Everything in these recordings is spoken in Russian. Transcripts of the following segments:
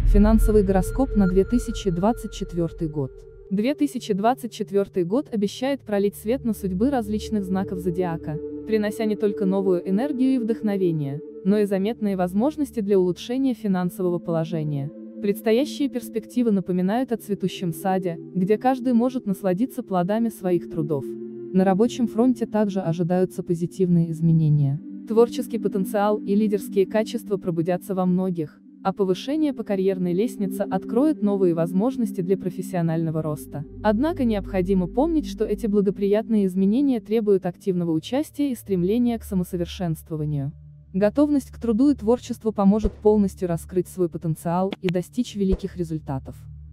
Финансовый гороскоп на 2024 год. 2024 год обещает пролить свет на судьбы различных знаков зодиака, принося не только новую энергию и вдохновение, но и заметные возможности для улучшения финансового положения. Предстоящие перспективы напоминают о цветущем саде, где каждый может насладиться плодами своих трудов. На рабочем фронте также ожидаются позитивные изменения. Творческий потенциал и лидерские качества пробудятся во многих, а повышение по карьерной лестнице откроет новые возможности для профессионального роста. Однако необходимо помнить, что эти благоприятные изменения требуют активного участия и стремления к самосовершенствованию. Готовность к труду и творчеству поможет полностью раскрыть свой потенциал и достичь великих результатов.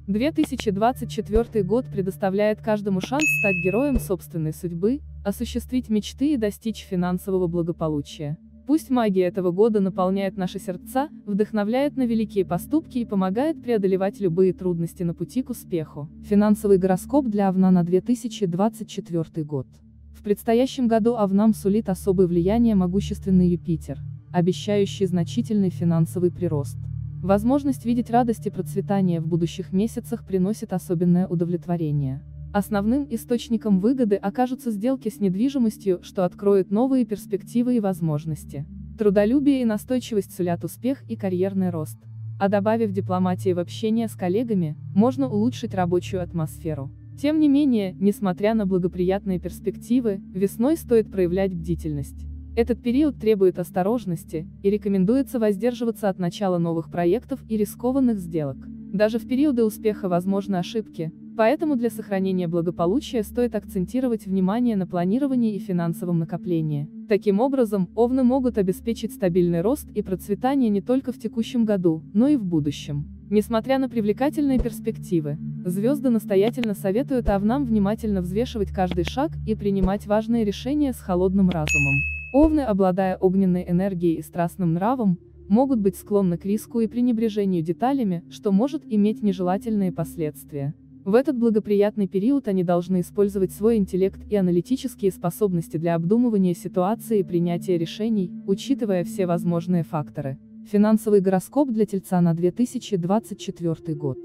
2024 год предоставляет каждому шанс стать героем собственной судьбы, осуществить мечты и достичь финансового благополучия. Пусть магия этого года наполняет наши сердца, вдохновляет на великие поступки и помогает преодолевать любые трудности на пути к успеху. Финансовый гороскоп для Овна на 2024 год. В предстоящем году Овнам сулит особое влияние могущественный Юпитер, обещающий значительный финансовый прирост. Возможность видеть радость и процветание в будущих месяцах приносит особенное удовлетворение. Основным источником выгоды окажутся сделки с недвижимостью, что откроет новые перспективы и возможности. Трудолюбие и настойчивость сулят успех и карьерный рост. А добавив дипломатии в общение с коллегами, можно улучшить рабочую атмосферу. Тем не менее, несмотря на благоприятные перспективы, весной стоит проявлять бдительность. Этот период требует осторожности, и рекомендуется воздерживаться от начала новых проектов и рискованных сделок. Даже в периоды успеха возможны ошибки, поэтому для сохранения благополучия стоит акцентировать внимание на планировании и финансовом накоплении. Таким образом, овны могут обеспечить стабильный рост и процветание не только в текущем году, но и в будущем. Несмотря на привлекательные перспективы, звезды настоятельно советуют овнам внимательно взвешивать каждый шаг и принимать важные решения с холодным разумом. Овны, обладая огненной энергией и страстным нравом, могут быть склонны к риску и пренебрежению деталями, что может иметь нежелательные последствия. В этот благоприятный период они должны использовать свой интеллект и аналитические способности для обдумывания ситуации и принятия решений, учитывая все возможные факторы. Финансовый гороскоп для Тельца на 2024 год.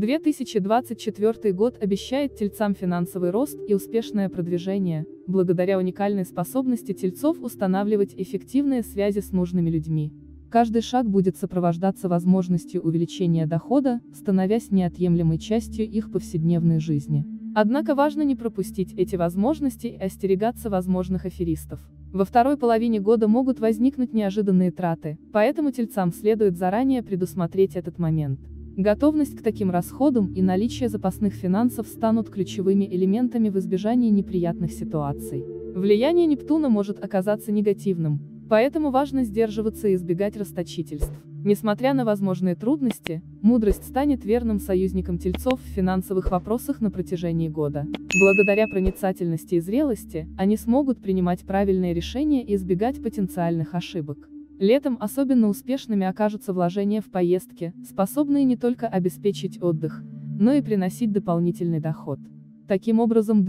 2024 год обещает тельцам финансовый рост и успешное продвижение, благодаря уникальной способности тельцов устанавливать эффективные связи с нужными людьми. Каждый шаг будет сопровождаться возможностью увеличения дохода, становясь неотъемлемой частью их повседневной жизни. Однако важно не пропустить эти возможности и остерегаться возможных аферистов. Во второй половине года могут возникнуть неожиданные траты, поэтому тельцам следует заранее предусмотреть этот момент. Готовность к таким расходам и наличие запасных финансов станут ключевыми элементами в избежании неприятных ситуаций. Влияние Нептуна может оказаться негативным, поэтому важно сдерживаться и избегать расточительств. Несмотря на возможные трудности, мудрость станет верным союзником тельцов в финансовых вопросах на протяжении года. Благодаря проницательности и зрелости, они смогут принимать правильные решения и избегать потенциальных ошибок. Летом особенно успешными окажутся вложения в поездки, способные не только обеспечить отдых, но и приносить дополнительный доход. Таким образом,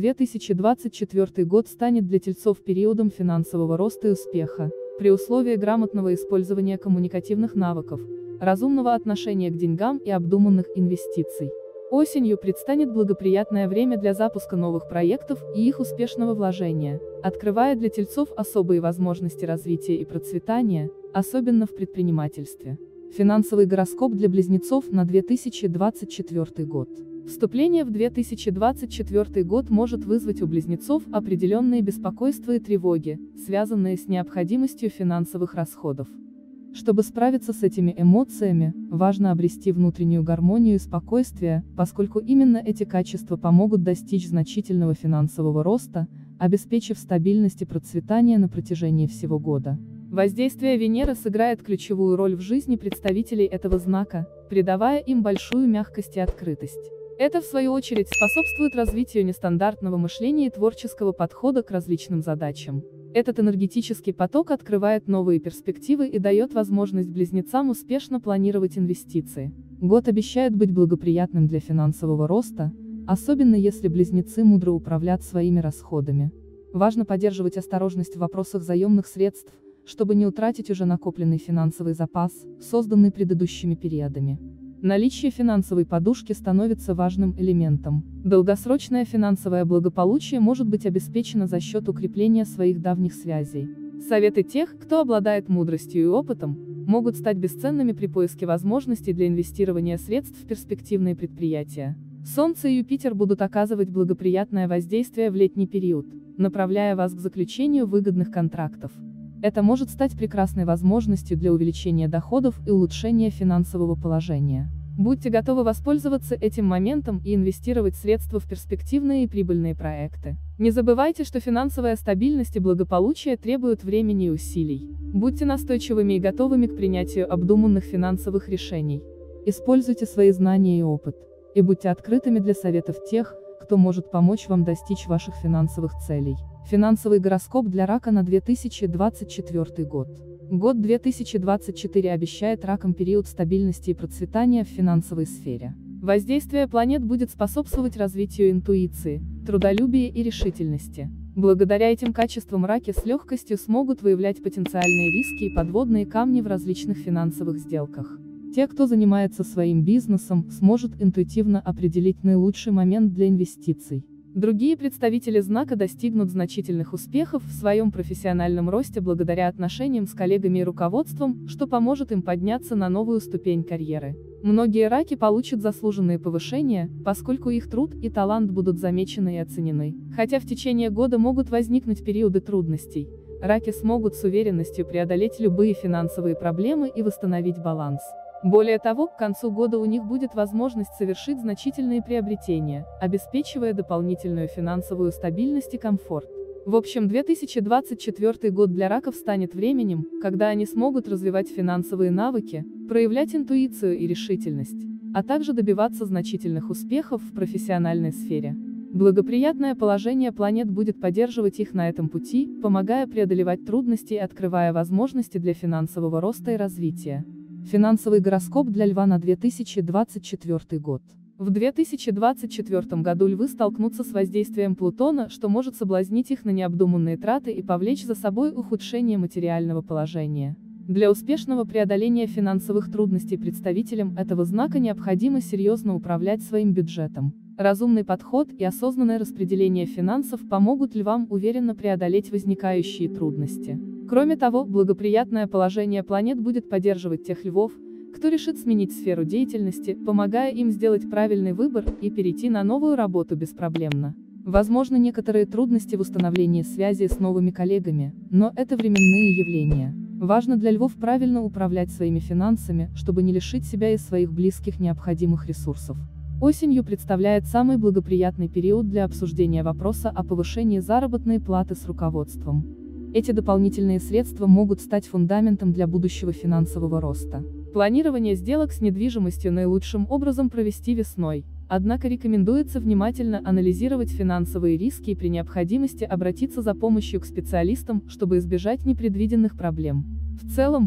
2024 год станет для тельцов периодом финансового роста и успеха, при условии грамотного использования коммуникативных навыков, разумного отношения к деньгам и обдуманных инвестиций. Осенью предстанет благоприятное время для запуска новых проектов и их успешного вложения, открывая для тельцов особые возможности развития и процветания, особенно в предпринимательстве. Финансовый гороскоп для Близнецов на 2024 год. Вступление в 2024 год может вызвать у Близнецов определенные беспокойства и тревоги, связанные с необходимостью финансовых расходов. Чтобы справиться с этими эмоциями, важно обрести внутреннюю гармонию и спокойствие, поскольку именно эти качества помогут достичь значительного финансового роста, обеспечив стабильность и процветание на протяжении всего года. Воздействие Венеры сыграет ключевую роль в жизни представителей этого знака, придавая им большую мягкость и открытость. Это, в свою очередь, способствует развитию нестандартного мышления и творческого подхода к различным задачам. Этот энергетический поток открывает новые перспективы и дает возможность близнецам успешно планировать инвестиции. Год обещает быть благоприятным для финансового роста, особенно если близнецы мудро управлят своими расходами. Важно поддерживать осторожность в вопросах заемных средств, чтобы не утратить уже накопленный финансовый запас, созданный предыдущими периодами. Наличие финансовой подушки становится важным элементом. Долгосрочное финансовое благополучие может быть обеспечено за счет укрепления своих давних связей. Советы тех, кто обладает мудростью и опытом, могут стать бесценными при поиске возможностей для инвестирования средств в перспективные предприятия. Солнце и Юпитер будут оказывать благоприятное воздействие в летний период, направляя вас к заключению выгодных контрактов. Это может стать прекрасной возможностью для увеличения доходов и улучшения финансового положения. Будьте готовы воспользоваться этим моментом и инвестировать средства в перспективные и прибыльные проекты. Не забывайте, что финансовая стабильность и благополучие требуют времени и усилий. Будьте настойчивыми и готовыми к принятию обдуманных финансовых решений. Используйте свои знания и опыт. И будьте открытыми для советов тех, кто может помочь вам достичь ваших финансовых целей. Финансовый гороскоп для Рака на 2024 год. Год 2024 обещает Ракам период стабильности и процветания в финансовой сфере. Воздействие планет будет способствовать развитию интуиции, трудолюбия и решительности. Благодаря этим качествам Раки с легкостью смогут выявлять потенциальные риски и подводные камни в различных финансовых сделках. Те, кто занимается своим бизнесом, сможет интуитивно определить наилучший момент для инвестиций. Другие представители знака достигнут значительных успехов в своем профессиональном росте благодаря отношениям с коллегами и руководством, что поможет им подняться на новую ступень карьеры. Многие раки получат заслуженные повышения, поскольку их труд и талант будут замечены и оценены. Хотя в течение года могут возникнуть периоды трудностей, раки смогут с уверенностью преодолеть любые финансовые проблемы и восстановить баланс. Более того, к концу года у них будет возможность совершить значительные приобретения, обеспечивая дополнительную финансовую стабильность и комфорт. В общем, 2024 год для раков станет временем, когда они смогут развивать финансовые навыки, проявлять интуицию и решительность, а также добиваться значительных успехов в профессиональной сфере. Благоприятное положение планет будет поддерживать их на этом пути, помогая преодолевать трудности и открывая возможности для финансового роста и развития. Финансовый гороскоп для Льва на 2024 год. В 2024 году львы столкнутся с воздействием Плутона, что может соблазнить их на необдуманные траты и повлечь за собой ухудшение материального положения. Для успешного преодоления финансовых трудностей представителям этого знака необходимо серьезно управлять своим бюджетом. Разумный подход и осознанное распределение финансов помогут львам уверенно преодолеть возникающие трудности. Кроме того, благоприятное положение планет будет поддерживать тех львов, кто решит сменить сферу деятельности, помогая им сделать правильный выбор и перейти на новую работу беспроблемно. Возможны некоторые трудности в установлении связи с новыми коллегами, но это временные явления. Важно для львов правильно управлять своими финансами, чтобы не лишить себя и своих близких необходимых ресурсов. Осенью представляет самый благоприятный период для обсуждения вопроса о повышении заработной платы с руководством. Эти дополнительные средства могут стать фундаментом для будущего финансового роста. Планирование сделок с недвижимостью наилучшим образом провести весной, однако рекомендуется внимательно анализировать финансовые риски и при необходимости обратиться за помощью к специалистам, чтобы избежать непредвиденных проблем. В целом,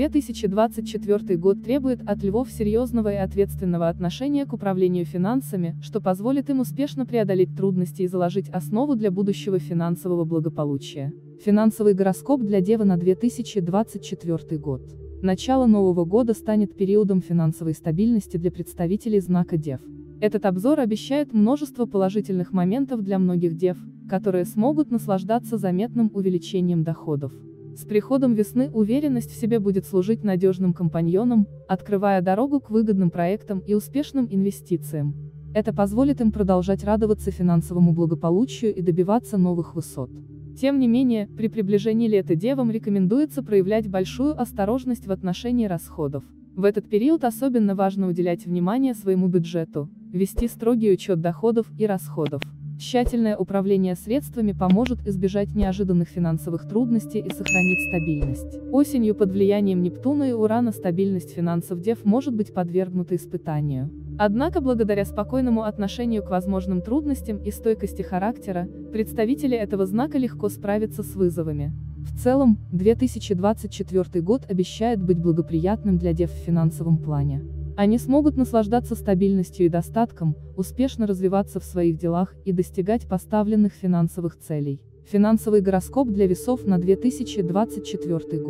2024 год требует от львов серьезного и ответственного отношения к управлению финансами, что позволит им успешно преодолеть трудности и заложить основу для будущего финансового благополучия. Финансовый гороскоп для Девы на 2024 год. Начало Нового года станет периодом финансовой стабильности для представителей знака Дев. Этот обзор обещает множество положительных моментов для многих дев, которые смогут наслаждаться заметным увеличением доходов. С приходом весны уверенность в себе будет служить надежным компаньоном, открывая дорогу к выгодным проектам и успешным инвестициям. Это позволит им продолжать радоваться финансовому благополучию и добиваться новых высот. Тем не менее, при приближении лета девам рекомендуется проявлять большую осторожность в отношении расходов. В этот период особенно важно уделять внимание своему бюджету, вести строгий учет доходов и расходов. Тщательное управление средствами поможет избежать неожиданных финансовых трудностей и сохранить стабильность. Осенью под влиянием Нептуна и Урана стабильность финансов дев может быть подвергнута испытанию. Однако благодаря спокойному отношению к возможным трудностям и стойкости характера, представители этого знака легко справятся с вызовами. В целом, 2024 год обещает быть благоприятным для дев в финансовом плане. Они смогут наслаждаться стабильностью и достатком, успешно развиваться в своих делах и достигать поставленных финансовых целей. Финансовый гороскоп для весов на 2024 год.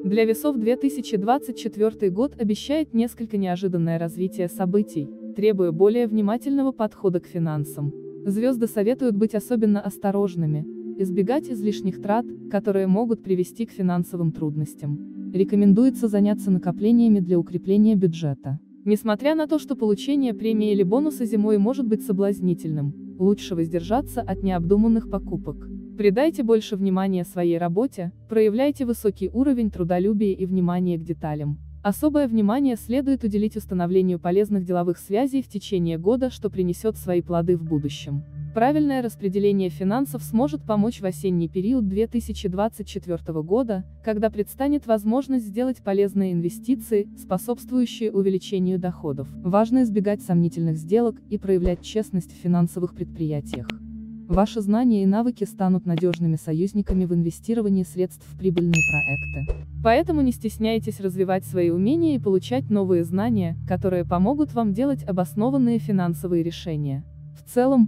Для весов 2024 год обещает несколько неожиданное развитие событий, требуя более внимательного подхода к финансам. Звезды советуют быть особенно осторожными, избегать излишних трат, которые могут привести к финансовым трудностям. Рекомендуется заняться накоплениями для укрепления бюджета. Несмотря на то, что получение премии или бонуса зимой может быть соблазнительным, лучше воздержаться от необдуманных покупок. Придайте больше внимания своей работе, проявляйте высокий уровень трудолюбия и внимания к деталям. Особое внимание следует уделить установлению полезных деловых связей в течение года, что принесет свои плоды в будущем. Правильное распределение финансов сможет помочь в осенний период 2024 года, когда предстанет возможность сделать полезные инвестиции, способствующие увеличению доходов. Важно избегать сомнительных сделок и проявлять честность в финансовых предприятиях. Ваши знания и навыки станут надежными союзниками в инвестировании средств в прибыльные проекты. Поэтому не стесняйтесь развивать свои умения и получать новые знания, которые помогут вам делать обоснованные финансовые решения. В целом,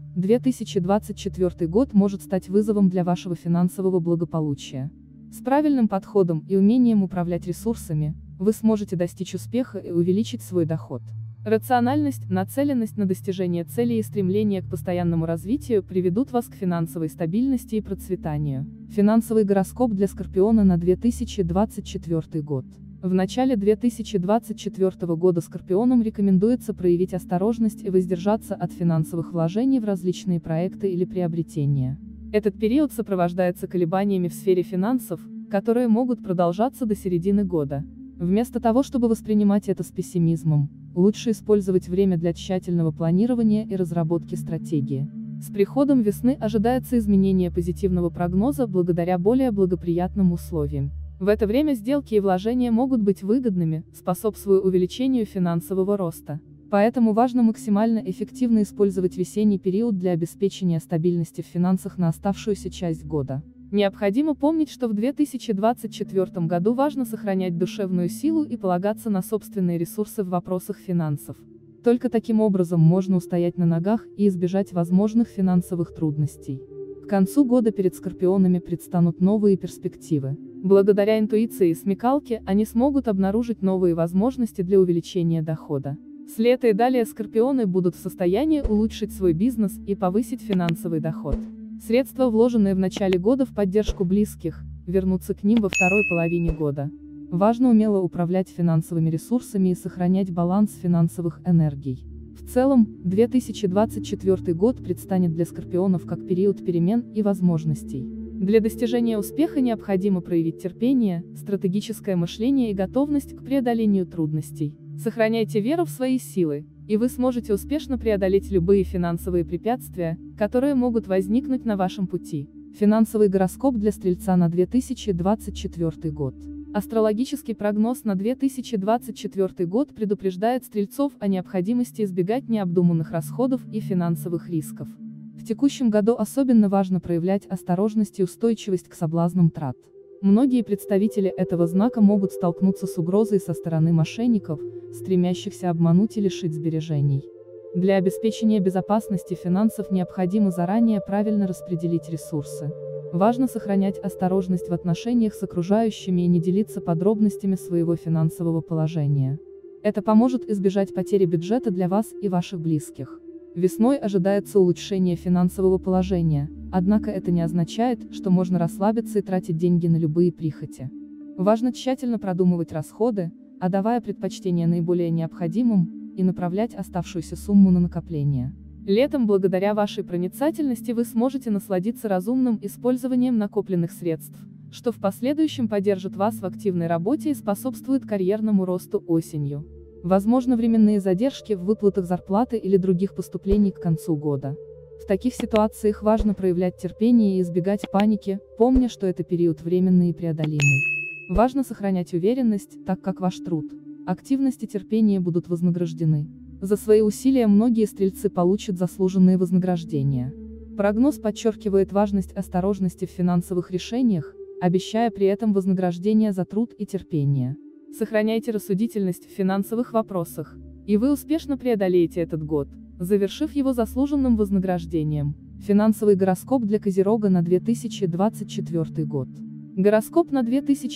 2024 год может стать вызовом для вашего финансового благополучия. С правильным подходом и умением управлять ресурсами, вы сможете достичь успеха и увеличить свой доход. Рациональность, нацеленность на достижение целей и стремление к постоянному развитию приведут вас к финансовой стабильности и процветанию. Финансовый гороскоп для Скорпиона на 2024 год. В начале 2024 года Скорпионам рекомендуется проявить осторожность и воздержаться от финансовых вложений в различные проекты или приобретения. Этот период сопровождается колебаниями в сфере финансов, которые могут продолжаться до середины года. Вместо того, чтобы воспринимать это с пессимизмом, лучше использовать время для тщательного планирования и разработки стратегии. С приходом весны ожидается изменение позитивного прогноза благодаря более благоприятным условиям. В это время сделки и вложения могут быть выгодными, способствуя увеличению финансового роста. Поэтому важно максимально эффективно использовать весенний период для обеспечения стабильности в финансах на оставшуюся часть года. Необходимо помнить, что в 2024 году важно сохранять душевную силу и полагаться на собственные ресурсы в вопросах финансов. Только таким образом можно устоять на ногах и избежать возможных финансовых трудностей. К концу года перед Скорпионами предстанут новые перспективы. Благодаря интуиции и смекалке они смогут обнаружить новые возможности для увеличения дохода. С лета и далее Скорпионы будут в состоянии улучшить свой бизнес и повысить финансовый доход. Средства, вложенные в начале года в поддержку близких, вернутся к ним во второй половине года. Важно умело управлять финансовыми ресурсами и сохранять баланс финансовых энергий. В целом, 2024 год предстанет для Скорпионов как период перемен и возможностей. Для достижения успеха необходимо проявить терпение, стратегическое мышление и готовность к преодолению трудностей. Сохраняйте веру в свои силы, и вы сможете успешно преодолеть любые финансовые препятствия, которые могут возникнуть на вашем пути. Финансовый гороскоп для Стрельца на 2024 год. Астрологический прогноз на 2024 год предупреждает стрельцов о необходимости избегать необдуманных расходов и финансовых рисков. В текущем году особенно важно проявлять осторожность и устойчивость к соблазнам трат. Многие представители этого знака могут столкнуться с угрозой со стороны мошенников, стремящихся обмануть и лишить сбережений. Для обеспечения безопасности финансов необходимо заранее правильно распределить ресурсы. Важно сохранять осторожность в отношениях с окружающими и не делиться подробностями своего финансового положения. Это поможет избежать потери бюджета для вас и ваших близких. Весной ожидается улучшение финансового положения, однако это не означает, что можно расслабиться и тратить деньги на любые прихоти. Важно тщательно продумывать расходы, отдавая предпочтение наиболее необходимым, и направлять оставшуюся сумму на накопление. Летом, благодаря вашей проницательности, вы сможете насладиться разумным использованием накопленных средств, что в последующем поддержит вас в активной работе и способствует карьерному росту осенью. Возможно, временные задержки в выплатах зарплаты или других поступлений к концу года. В таких ситуациях важно проявлять терпение и избегать паники, помня, что это период временный и преодолимый. Важно сохранять уверенность, так как ваш труд, активность и терпение будут вознаграждены. За свои усилия многие стрельцы получат заслуженные вознаграждения. Прогноз подчеркивает важность осторожности в финансовых решениях, обещая при этом вознаграждение за труд и терпение. Сохраняйте рассудительность в финансовых вопросах, и вы успешно преодолеете этот год, завершив его заслуженным вознаграждением. Финансовый гороскоп для Козерога на 2024 год. Гороскоп на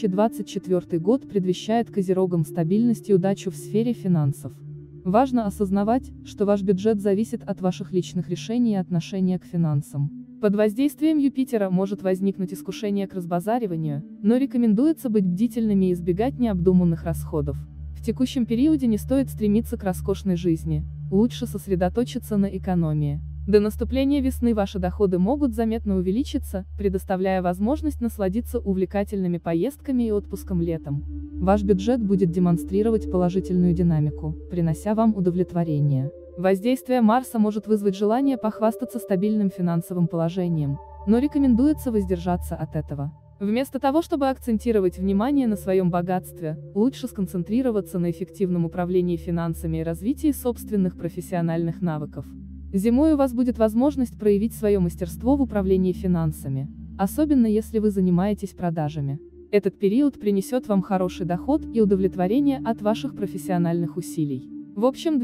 2024 год предвещает козерогам стабильность и удачу в сфере финансов. Важно осознавать, что ваш бюджет зависит от ваших личных решений и отношения к финансам. Под воздействием Юпитера может возникнуть искушение к разбазариванию, но рекомендуется быть бдительными и избегать необдуманных расходов. В текущем периоде не стоит стремиться к роскошной жизни, лучше сосредоточиться на экономии. До наступления весны ваши доходы могут заметно увеличиться, предоставляя возможность насладиться увлекательными поездками и отпуском летом. Ваш бюджет будет демонстрировать положительную динамику, принося вам удовлетворение. Воздействие Марса может вызвать желание похвастаться стабильным финансовым положением, но рекомендуется воздержаться от этого. Вместо того, чтобы акцентировать внимание на своем богатстве, лучше сконцентрироваться на эффективном управлении финансами и развитии собственных профессиональных навыков. Зимой у вас будет возможность проявить свое мастерство в управлении финансами, особенно если вы занимаетесь продажами. Этот период принесет вам хороший доход и удовлетворение от ваших профессиональных усилий. В общем,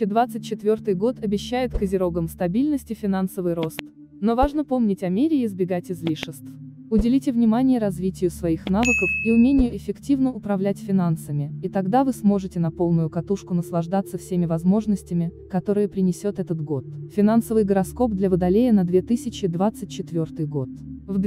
2024 год обещает козерогам стабильность и финансовый рост, но важно помнить о мере и избегать излишеств. Уделите внимание развитию своих навыков и умению эффективно управлять финансами, и тогда вы сможете на полную катушку наслаждаться всеми возможностями, которые принесет этот год. Финансовый гороскоп для Водолея на 2024 год. В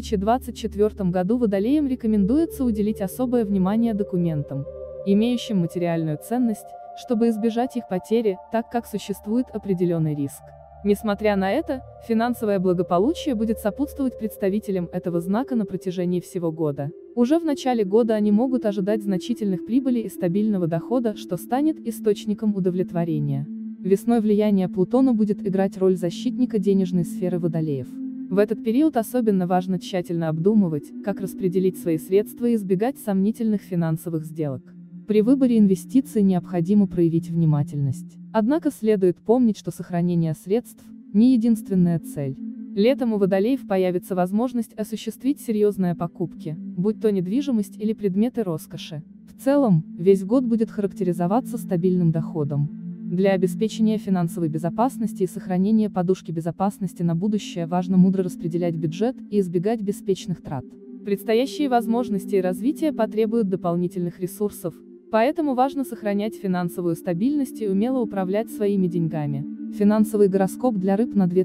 2024 году Водолеям рекомендуется уделить особое внимание документам, имеющим материальную ценность, чтобы избежать их потери, так как существует определенный риск. Несмотря на это, финансовое благополучие будет сопутствовать представителям этого знака на протяжении всего года. Уже в начале года они могут ожидать значительных прибылей и стабильного дохода, что станет источником удовлетворения. Весной влияние Плутона будет играть роль защитника денежной сферы Водолеев. В этот период особенно важно тщательно обдумывать, как распределить свои средства и избегать сомнительных финансовых сделок. При выборе инвестиций необходимо проявить внимательность. Однако следует помнить, что сохранение средств – не единственная цель. Летом у Водолеев появится возможность осуществить серьезные покупки, будь то недвижимость или предметы роскоши. В целом, весь год будет характеризоваться стабильным доходом. Для обеспечения финансовой безопасности и сохранения подушки безопасности на будущее важно мудро распределять бюджет и избегать беспечных трат. Предстоящие возможности и развитие потребуют дополнительных ресурсов, поэтому важно сохранять финансовую стабильность и умело управлять своими деньгами. Финансовый гороскоп для рыб на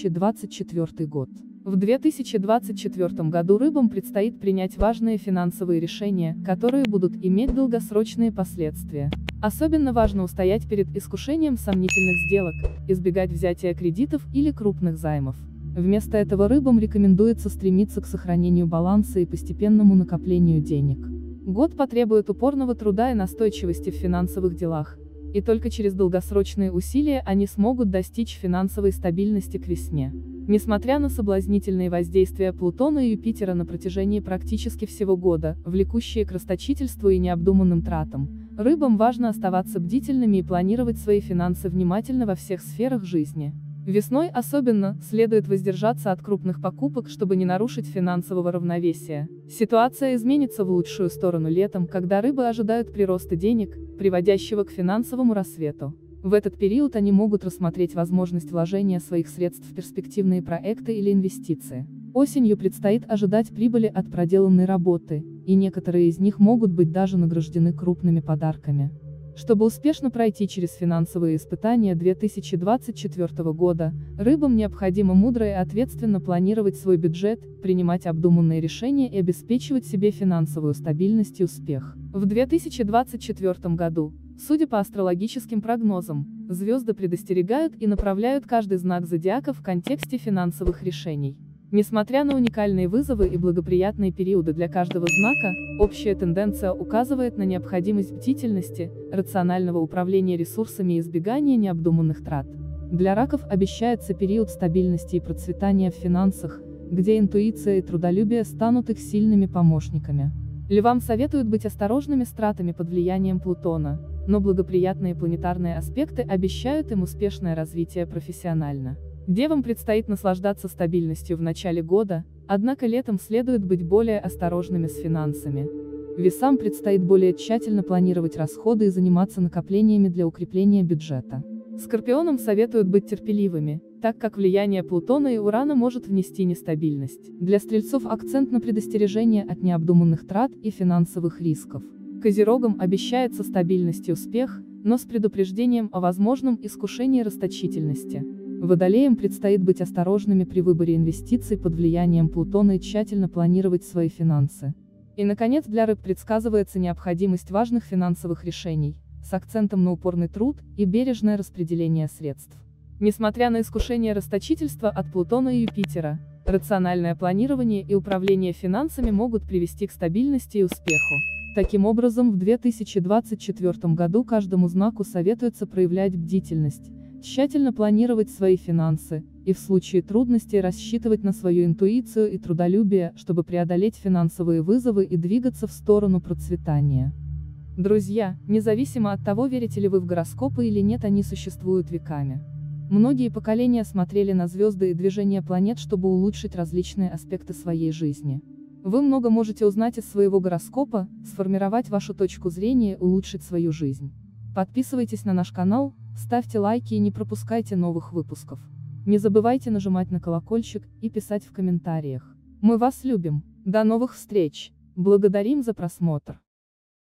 2024 год. В 2024 году рыбам предстоит принять важные финансовые решения, которые будут иметь долгосрочные последствия. Особенно важно устоять перед искушением сомнительных сделок, избегать взятия кредитов или крупных займов. Вместо этого рыбам рекомендуется стремиться к сохранению баланса и постепенному накоплению денег. Год потребует упорного труда и настойчивости в финансовых делах, и только через долгосрочные усилия они смогут достичь финансовой стабильности к весне. Несмотря на соблазнительные воздействия Плутона и Юпитера на протяжении практически всего года, влекущие к расточительству и необдуманным тратам, рыбам важно оставаться бдительными и планировать свои финансы внимательно во всех сферах жизни. Весной особенно следует воздержаться от крупных покупок, чтобы не нарушить финансового равновесия. Ситуация изменится в лучшую сторону летом, когда рыбы ожидают прироста денег, приводящего к финансовому рассвету. В этот период они могут рассмотреть возможность вложения своих средств в перспективные проекты или инвестиции. Осенью предстоит ожидать прибыли от проделанной работы, и некоторые из них могут быть даже награждены крупными подарками. Чтобы успешно пройти через финансовые испытания 2024 года, рыбам необходимо мудро и ответственно планировать свой бюджет, принимать обдуманные решения и обеспечивать себе финансовую стабильность и успех. В 2024 году, судя по астрологическим прогнозам, звезды предостерегают и направляют каждый знак зодиака в контексте финансовых решений. Несмотря на уникальные вызовы и благоприятные периоды для каждого знака, общая тенденция указывает на необходимость бдительности, рационального управления ресурсами и избегания необдуманных трат. Для раков обещается период стабильности и процветания в финансах, где интуиция и трудолюбие станут их сильными помощниками. Львам советуют быть осторожными с тратами под влиянием Плутона, но благоприятные планетарные аспекты обещают им успешное развитие профессионально. Девам предстоит наслаждаться стабильностью в начале года, однако летом следует быть более осторожными с финансами. Весам предстоит более тщательно планировать расходы и заниматься накоплениями для укрепления бюджета. Скорпионам советуют быть терпеливыми, так как влияние Плутона и Урана может внести нестабильность. Для Стрельцов акцент на предостережение от необдуманных трат и финансовых рисков. Козерогам обещается стабильность и успех, но с предупреждением о возможном искушении расточительности. Водолеям предстоит быть осторожными при выборе инвестиций под влиянием Плутона и тщательно планировать свои финансы. И, наконец, для рыб предсказывается необходимость важных финансовых решений, с акцентом на упорный труд и бережное распределение средств. Несмотря на искушение расточительства от Плутона и Юпитера, рациональное планирование и управление финансами могут привести к стабильности и успеху. Таким образом, в 2024 году каждому знаку советуется проявлять бдительность, тщательно планировать свои финансы, и в случае трудностей рассчитывать на свою интуицию и трудолюбие, чтобы преодолеть финансовые вызовы и двигаться в сторону процветания. Друзья, независимо от того, верите ли вы в гороскопы или нет, они существуют веками. Многие поколения смотрели на звезды и движения планет, чтобы улучшить различные аспекты своей жизни. Вы много можете узнать из своего гороскопа, сформировать вашу точку зрения, улучшить свою жизнь. Подписывайтесь на наш канал, ставьте лайки и не пропускайте новых выпусков. Не забывайте нажимать на колокольчик и писать в комментариях. Мы вас любим. До новых встреч. Благодарим за просмотр.